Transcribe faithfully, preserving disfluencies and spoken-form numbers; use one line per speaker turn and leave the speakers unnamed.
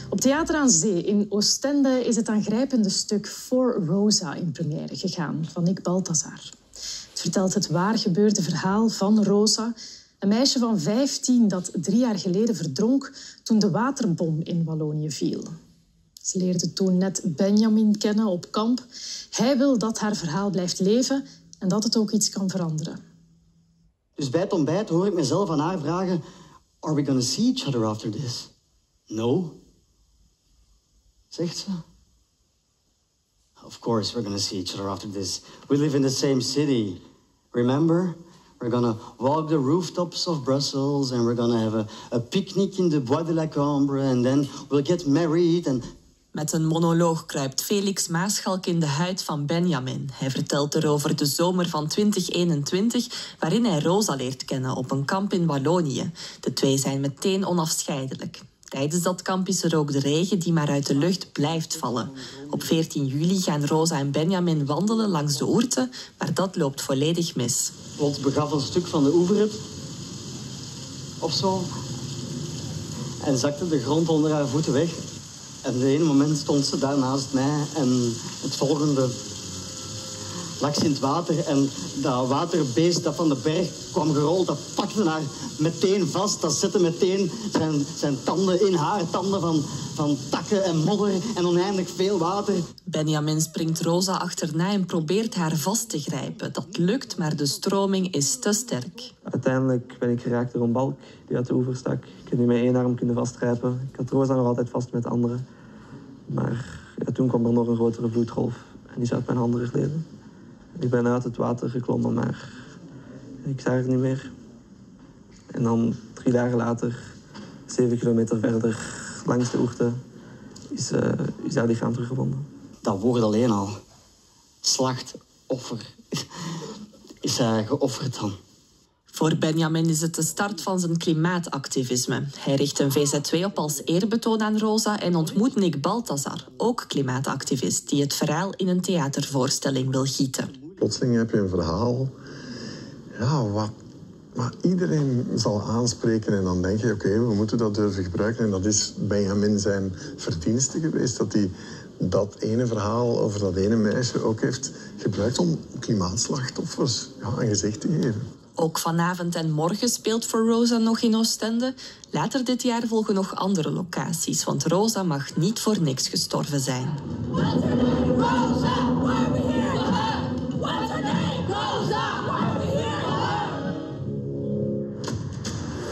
Op Theater aan Zee in Oostende is het aangrijpende stuk For Rosa in première gegaan van Nick Balthazar. Het vertelt het waar gebeurde verhaal van Rosa, een meisje van vijftien dat drie jaar geleden verdronk toen de waterbom in Wallonië viel. Ze leerde toen net Benjamin kennen op kamp. Hij wil dat haar verhaal blijft leven en dat het ook iets kan veranderen.
Dus bij het ontbijt hoor ik mezelf aan haar vragen: Are we gonna see each other after this? No. Zegt ze. Of course we're gonna see each other after this. We live in the same city. Remember? We're gonna walk the rooftops of Brussels and we're gonna have a, a picnic in the Bois de la Cambre and then we'll get married and...
Met een monoloog kruipt Felix Maarschalk in de huid van Benjamin. Hij vertelt erover de zomer van twintig eenentwintig, waarin hij Rosa leert kennen op een kamp in Wallonië. De twee zijn meteen onafscheidelijk. Tijdens dat kamp is er ook de regen die maar uit de lucht blijft vallen. Op veertien juli gaan Rosa en Benjamin wandelen langs de Ourthe, maar dat loopt volledig mis.
Lot begaf een stuk van de oever of zo en zakte de grond onder haar voeten weg. En op de ene moment stond ze daar naast mij en het volgende lag ze in het water en dat waterbeest dat van de berg kwam gerold, dat pakte haar meteen vast. Dat zette meteen zijn, zijn tanden in haar tanden van, van takken en modder en oneindig veel water.
Benjamin springt Rosa achterna en probeert haar vast te grijpen. Dat lukt, maar de stroming is te sterk.
Uiteindelijk ben ik geraakt door een balk die uit de oever stak. Ik heb nu met één arm kunnen vastgrijpen. Ik had Rosa nog altijd vast met de andere. Maar ja, toen kwam er nog een grotere vloedgolf en die is uit mijn handen gegleden. Ik ben uit het water geklommen, maar ik zag haar niet meer. En dan drie dagen later, zeven kilometer verder, langs de Ourthe, is, uh, is haar lichaam teruggevonden.
Dat woord alleen al. Slachtoffer. Is hij geofferd dan?
Voor Benjamin is het de start van zijn klimaatactivisme. Hij richt een V Z W op als eerbetoon aan Rosa en ontmoet Nick Balthazar, ook klimaatactivist, die het verhaal in een theatervoorstelling wil gieten.
Plotseling heb je een verhaal ja, wat, wat iedereen zal aanspreken en dan denk je, oké, okay, we moeten dat durven gebruiken. En dat is Benjamin zijn verdienste geweest, dat hij dat ene verhaal over dat ene meisje ook heeft gebruikt om klimaatslachtoffers ja, een gezicht te geven.
Ook vanavond en morgen speelt For Rosa nog in Oostende. Later dit jaar volgen nog andere locaties, want Rosa mag niet voor niks gestorven zijn.